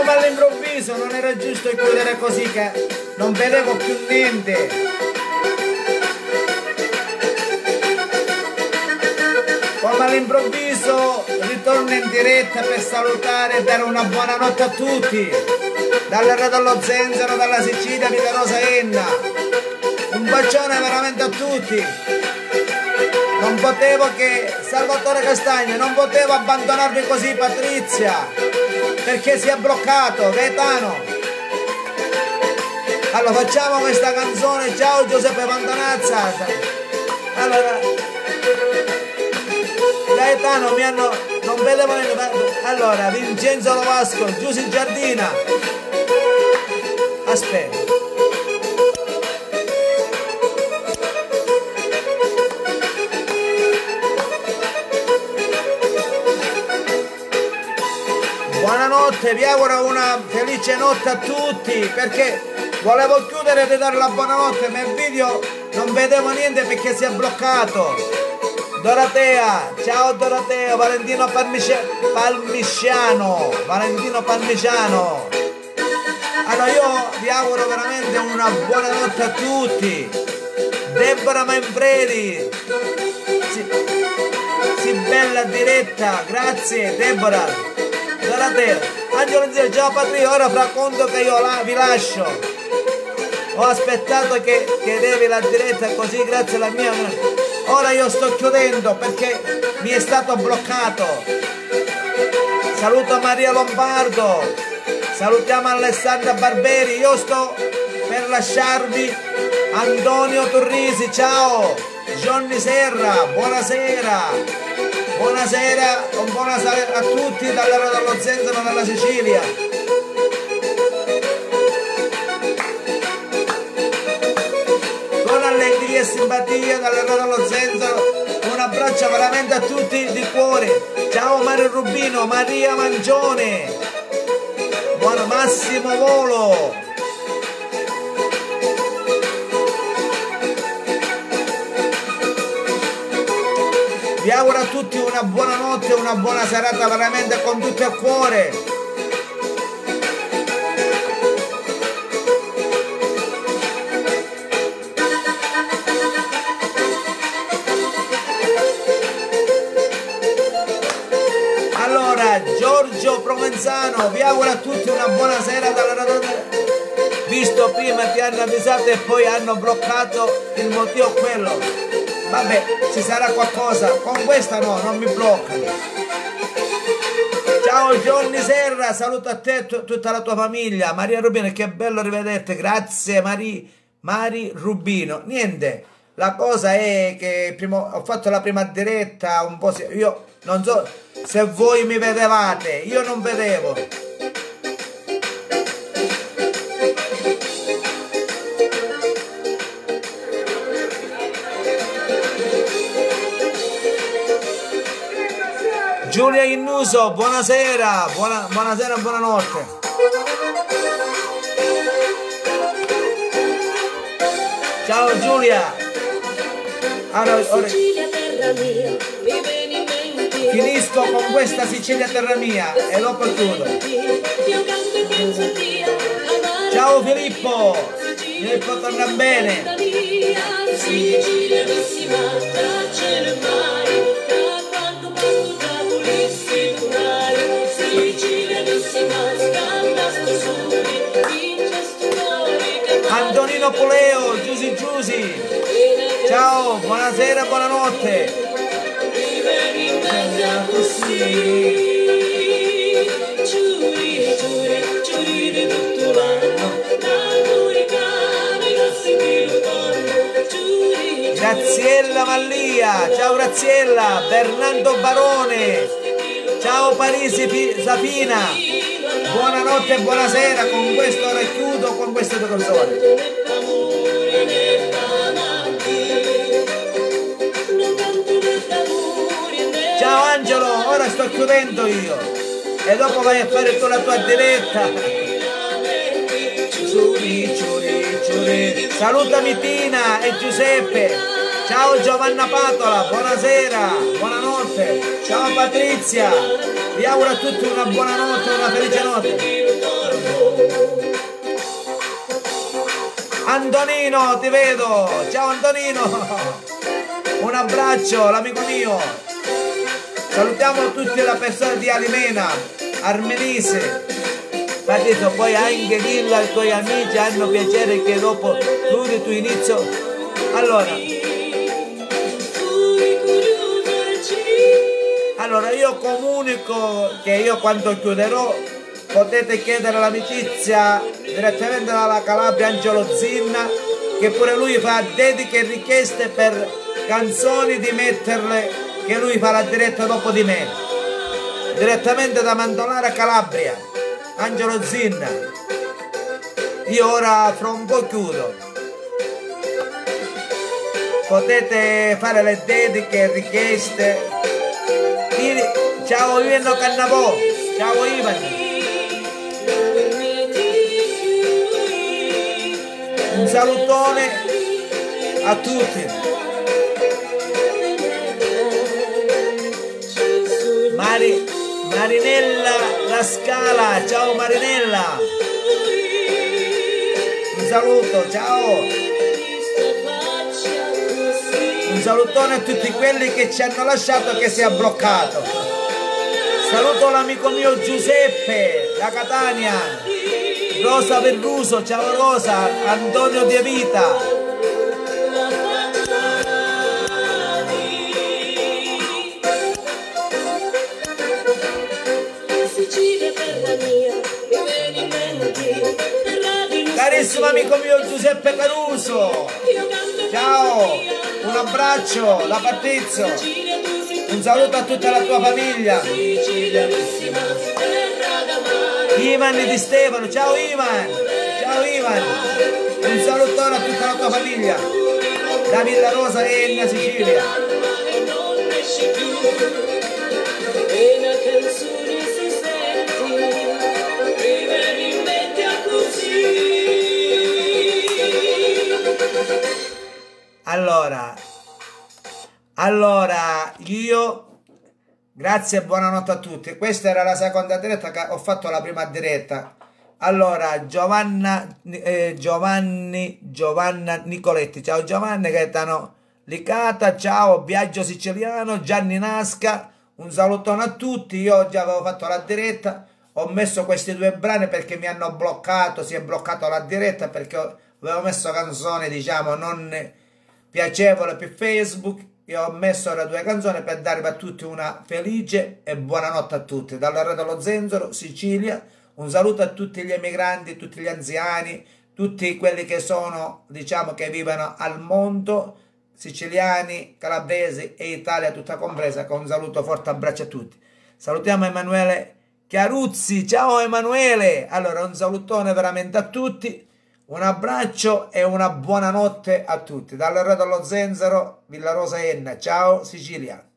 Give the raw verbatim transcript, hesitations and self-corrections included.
come all'improvviso non era giusto chiudere così che non vedevo più niente. Come all'improvviso ritorno in diretta per salutare e dare una buonanotte a tutti. Dall'Era dello Zenzero, dalla Sicilia, Vita Rosa Enna. Un bacione veramente a tutti. Non potevo che, Salvatore Castagno, non potevo abbandonarvi così, Patrizia, perché si è bloccato, Gaetano. Allora facciamo questa canzone, ciao Giuseppe Pantanazza. Allora, Gaetano mi hanno, non vedevo niente, allora, Vincenzo Lovasco, Giussi Giardina. Aspetta. Buonanotte, vi auguro una felice notte a tutti, perché volevo chiudere e dare la buonanotte, ma il video non vedevo niente perché si è bloccato. Dorotea, ciao Dorotea, Valentino Palmisciano, Valentino Palmisciano. Allora io vi auguro veramente una buonanotte a tutti. Deborah Manfredi, sì, sì, bella diretta, grazie Deborah. Dorotea, Angelo Zio, ciao Patria, ora fra conto che io la, vi lascio. Ho aspettato che chiedevi la diretta così, grazie alla mia. Ora io sto chiudendo perché mi è stato bloccato. Saluto Maria Lombardo, salutiamo Alessandra Barberi, io sto per lasciarvi Antonio Turrisi, ciao, Johnny Serra, buonasera. Buonasera, buonasera a tutti dall'Era dello Zenzero, dalla Sicilia. Con allegria e simpatia dall'Era dello Zenzero, un abbraccio veramente a tutti di cuore. Ciao Mario Rubino, Maria Mangione, buon Massimo Volo. Vi auguro a tutti una buona notte, una buona serata veramente con tutto il cuore. Allora, Giorgio Provenzano, vi auguro a tutti una buona sera dalla radona. Visto prima ti hanno avvisato e poi hanno bloccato, il motivo è quello. Vabbè, ci sarà qualcosa, con questa no, non mi bloccano. Ciao Johnny Serra, saluto a te e tutta la tua famiglia. Maria Rubino, che bello rivederti, grazie Mari, Mari Rubino. Niente, la cosa è che primo, ho fatto la prima diretta un po', io non so se voi mi vedevate, io non vedevo. Giulia Innuso, buonasera, buona, buonasera, buonanotte. Ciao Giulia. Allora, ora, finisco con questa Sicilia terra mia e dopo chiudo. Ciao Filippo, Filippo torna bene. Antonino Poleo, Giusy Giusy, ciao, buonasera, buonanotte. Graziella Mallia, ciao Graziella, Bernardo Barone, ciao Parisi Sapina, buonanotte e buonasera, con questo ora chiudo con queste due canzoni. Ciao Angelo, ora sto chiudendo io e dopo vai a fare tu la tua diretta. Ciuri, ciuri, ciuri. Salutami Tina e Giuseppe. Ciao Giovanna Patola, buonasera, buonanotte. Ciao Patrizia, vi auguro a tutti una buona notte, una felice notte. Antonino, ti vedo, ciao Antonino, un abbraccio, l'amico mio. Salutiamo tutte le persone di Alimena, Armenise. Partito, poi anche Lilla e i tuoi amici hanno piacere che dopo tu di tu inizio. Allora, allora io comunico che io quando chiuderò potete chiedere l'amicizia direttamente dalla Calabria Angelo Zinna, che pure lui fa dediche e richieste per canzoni di metterle, che lui fa la diretta dopo di me, direttamente da Mantonara Calabria, Angelo Zinna. Io ora fra un po' chiudo, potete fare le dediche e richieste. Ciao Ivan Cannavò, ciao Ivan. Un salutone a tutti. Mari, Marinella La Scala, ciao Marinella. Un saluto, ciao. Un salutone a tutti quelli che ci hanno lasciato, che si è bloccato. Saluto l'amico mio Giuseppe da Catania. Rosa Perruso, ciao Rosa, Antonio De Vita. Carissimo amico mio Giuseppe Caruso, ciao, un abbraccio da Patrizio, un saluto a tutta la tua famiglia. Ivan di Stefano, ciao Ivan, ciao Ivan, un salutone a tutta la tua famiglia, da Villa Rosa e in Sicilia. Allora, allora io... Grazie e buonanotte a tutti. Questa era la seconda diretta che ho fatto, la prima diretta. Allora, Giovanna, eh, Giovanni, Giovanna Nicoletti, ciao Giovanni, Gaetano Licata, ciao Viaggio Siciliano, Gianni Nasca, un salutone a tutti. Io già avevo fatto la diretta, ho messo questi due brani perché mi hanno bloccato, si è bloccato la diretta perché avevo messo canzoni, diciamo, non piacevoli per Facebook. Io ho messo ora due canzoni per darvi a tutti una felice e buonanotte a tutti. Dalla Re dello Zenzero, Sicilia, un saluto a tutti gli emigranti, tutti gli anziani, tutti quelli che sono, diciamo, che vivono al mondo, siciliani, calabresi e Italia tutta compresa, con un saluto forte, abbraccio a tutti. Salutiamo Emanuele Chiaruzzi, ciao Emanuele! Allora, un salutone veramente a tutti. Un abbraccio e una buonanotte a tutti. Dal Re dello Zenzero, Villa Rosa Enna. Ciao Sicilia.